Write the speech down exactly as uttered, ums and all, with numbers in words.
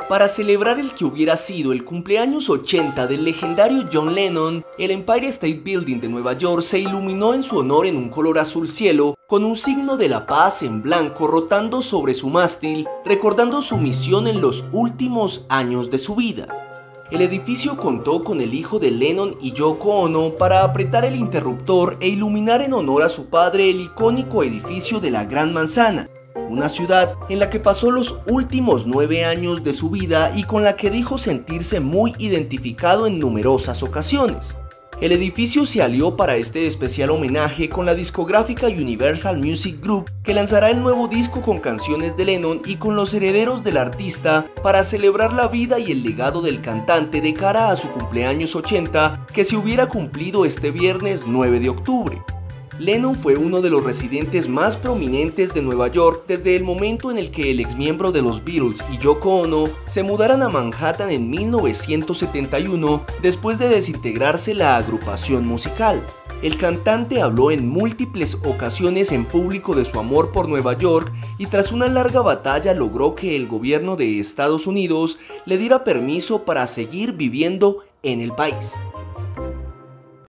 Para celebrar el que hubiera sido el cumpleaños ochenta del legendario John Lennon, el Empire State Building de Nueva York se iluminó en su honor en un color azul cielo, con un signo de la paz en blanco rotando sobre su mástil, recordando su misión en los últimos años de su vida. El edificio contó con el hijo de Lennon y Yoko Ono para apretar el interruptor e iluminar en honor a su padre el icónico edificio de la Gran Manzana, una ciudad en la que pasó los últimos nueve años de su vida y con la que dijo sentirse muy identificado en numerosas ocasiones. El edificio se alió para este especial homenaje con la discográfica Universal Music Group, que lanzará el nuevo disco con canciones de Lennon y con los herederos del artista para celebrar la vida y el legado del cantante de cara a su cumpleaños ochenta, que se hubiera cumplido este viernes nueve de octubre. Lennon fue uno de los residentes más prominentes de Nueva York desde el momento en el que el exmiembro de los Beatles y Yoko Ono se mudaran a Manhattan en mil novecientos setenta y uno después de desintegrarse la agrupación musical. El cantante habló en múltiples ocasiones en público de su amor por Nueva York y tras una larga batalla logró que el gobierno de Estados Unidos le diera permiso para seguir viviendo en el país.